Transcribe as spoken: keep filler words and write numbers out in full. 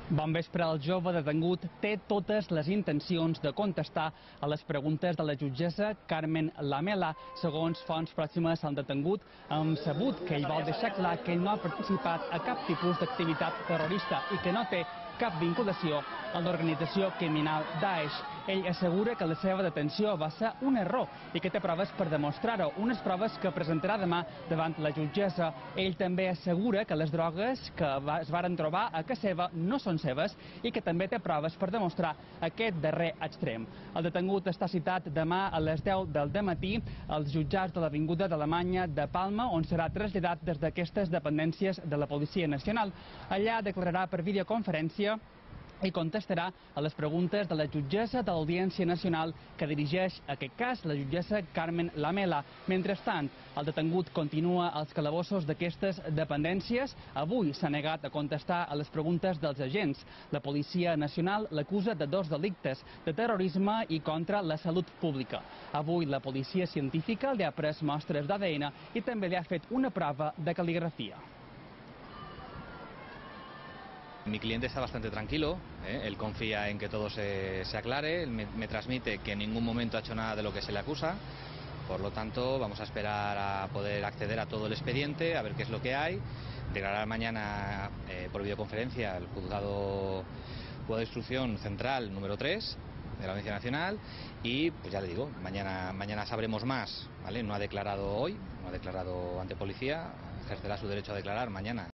Bon vespre, el jove detengut té totes les intencions de contestar a les preguntes de la jutgessa Carmen Lamela. Segons fonts pròximes al detengut, hem sabut que ell vol deixar clar que ell no ha participat a cap tipus d'activitat terrorista i que no té cap vinculació a l'organització criminal Daesh. Ell assegura que la seva detenció va ser un error i que té proves per demostrar-ho, unes proves que presentarà demà davant la jutgessa. Ell també assegura que les drogues que es varen trobar a casa seva no són seves i que també té proves per demostrar aquest darrer extrem. El detengut està citat demà a les deu del dematí als jutjats de l'Avinguda d'Alemanya de Palma, on serà traslladat des d'aquestes dependències de la Policia Nacional. Allà declararà per videoconferència i contestarà a les preguntes de la jutgessa de l'Audiència Nacional que dirigeix aquest cas, la jutgessa Carmen Lamela. Mentrestant, el detengut continua als calabossos d'aquestes dependències. Avui s'ha negat a contestar a les preguntes dels agents. La Policia Nacional l'acusa de dos delictes, de terrorisme i contra la salut pública. Avui la policia científica li ha pres mostres d'A D N i també li ha fet una prova de cal·ligrafia. Mi cliente está bastante tranquilo, ¿eh? Él confía en que todo se, se aclare, él me, me transmite que en ningún momento ha hecho nada de lo que se le acusa, por lo tanto vamos a esperar a poder acceder a todo el expediente, a ver qué es lo que hay, declarar mañana eh, por videoconferencia el juzgado, juzgado de instrucción central número tres de la Audiencia Nacional y pues ya le digo, mañana, mañana sabremos más, ¿vale? No ha declarado hoy, no ha declarado ante policía, ejercerá su derecho a declarar mañana